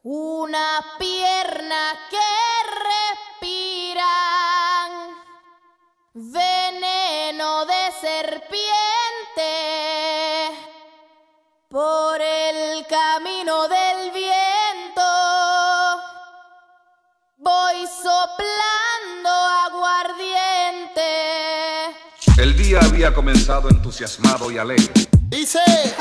Una pierna que respiran veneno de serpiente por el camino del viento. Voy soplando aguardiente. El día había comenzado entusiasmado y alegre. Dice: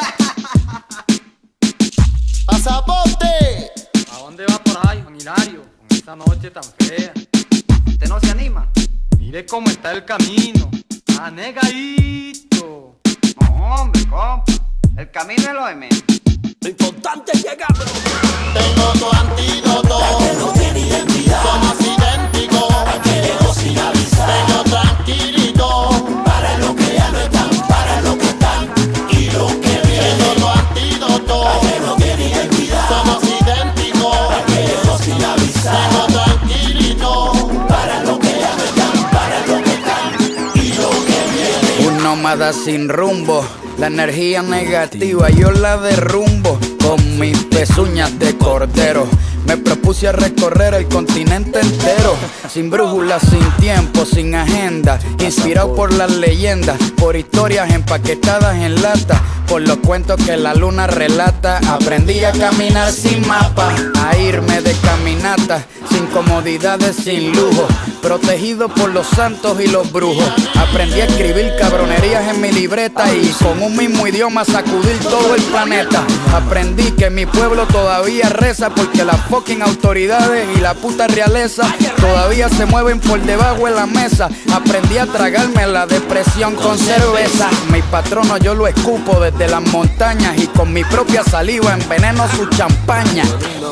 ¡pasaporte! ¿A dónde va por ahí, Juan Hilario? Con esta noche tan fea. ¿Usted no se anima? Mire cómo está el camino. Anegadito. No, hombre, compa. El camino es lo de menos. Lo importante es llegar. Tengo tu antídoto. La que no tiene identidad. Somos idénticos. La que llegó sin avisar. Tengo tranquilito. Para los que ya no están, para los que están y los que vienen. Tengo tu antídoto. La que no tiene identidad. Somos idénticos. La que llegó sin avisar. Tengo tranquilito. Para los que ya no están, para los que están y los que vienen. Un nómada sin rumbo. La energía negativa yo la derrumbo con mis pezuñas de cordero. Me propuse a recorrer el continente entero, sin brújula, sin tiempo, sin agenda, inspirado por las leyendas, por historias empaquetadas en lata, por los cuentos que la luna relata. Aprendí a caminar sin mapa, a irme de caminata, sin comodidades, sin lujo, protegido por los santos y los brujos. Aprendí a escribir cabronerías en mi libreta y con un mismo idioma sacudir todo el planeta. Aprendí que mi pueblo todavía reza porque las fucking autoridades y la puta realeza todavía se mueven por debajo de la mesa. Aprendí a tragarme la depresión con cerveza. Mi patrono yo lo escupo desde las montañas y con mi propia saliva enveneno su champaña.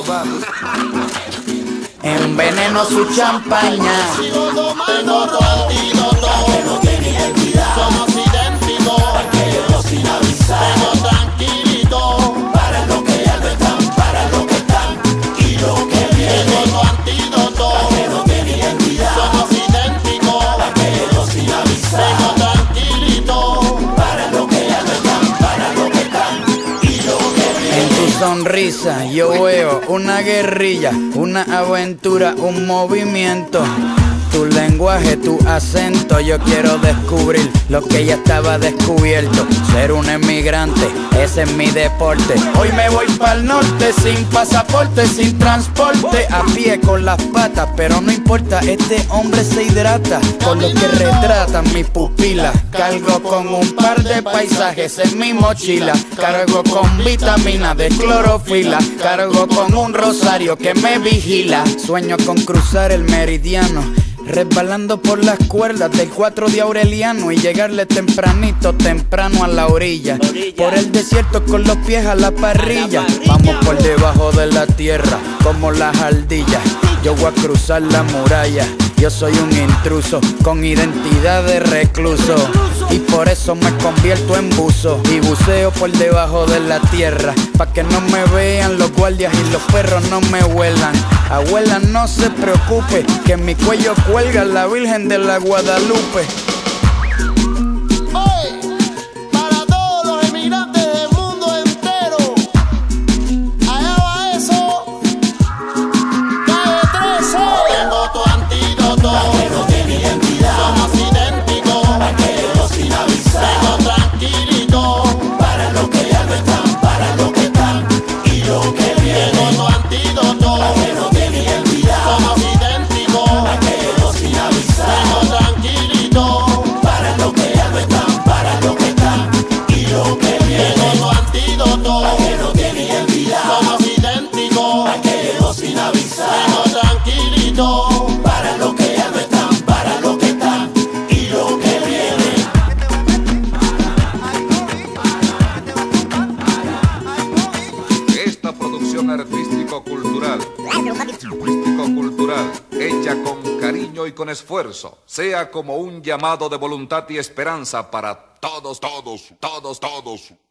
Enveneno su champaña. Sigo tomando tu antídoto. La que no tiene identidad. Somos idénticos. La que llegó sin avisar. Tengo tranquilito. Para los que ya no están, para los que están y los que vienen. Tengo tu antídoto. La que no tiene identidad. Somos idénticos. La que llegó sin avisar. Tengo tranquilito. Para los que ya no están, para los que están y los que vienen. En tu sonrisa yo veo una guerrilla, una aventura, un movimiento. Tu lenguaje, tu acento, yo quiero descubrir lo que ya estaba descubierto. Ser un emigrante, ese es mi deporte. Hoy me voy pa'l norte, sin pasaporte, sin transporte, a pie con las patas, pero no importa, este hombre se hidrata con lo que retratan mis pupilas. Cargo con un par de paisajes en mi mochila, cargo con vitamina de clorofila, cargo con un rosario que me vigila. Sueño con cruzar el meridiano, resbalando por las cuerdas del 4 de Aureliano y llegarle tempranito, temprano a la orilla. Por el desierto con los pies a la parrilla. Vamos por debajo de la tierra como las ardillas. Yo voy a cruzar la muralla. Yo soy un intruso con identidad de recluso y por eso me convierto en buzo y buceo por debajo de la tierra, pa' que no me vean los guardias y los perros no me huelan. Abuela, no se preocupe, que en mi cuello cuelga la Virgen de la Guadalupe. Para todos los emigrantes del mundo entero, allá va eso. Calle 13. Tengo tu antídoto. La que no tiene identidad. Somos idénticos. La que llegó sin avisar. Tengo tranquilito. Para los que ya no están, para los que están y los que vienen. Tengo tu antídoto. La que no tiene identidad. Somos idénticos. La que llegó sin avisar. Tengo tranquilito. Para los que ya no están, para los que están y los que vienen. Tengo tu antídoto. La que no tiene identidad. Somos idénticos. La que llegó sin avisar. Tengo tranquilito. Para los que ya no están, para los que están y los que vienen. Esta producción artístico-cultural, hecha con cariño y con esfuerzo, sea como un llamado de voluntad y esperanza para todos.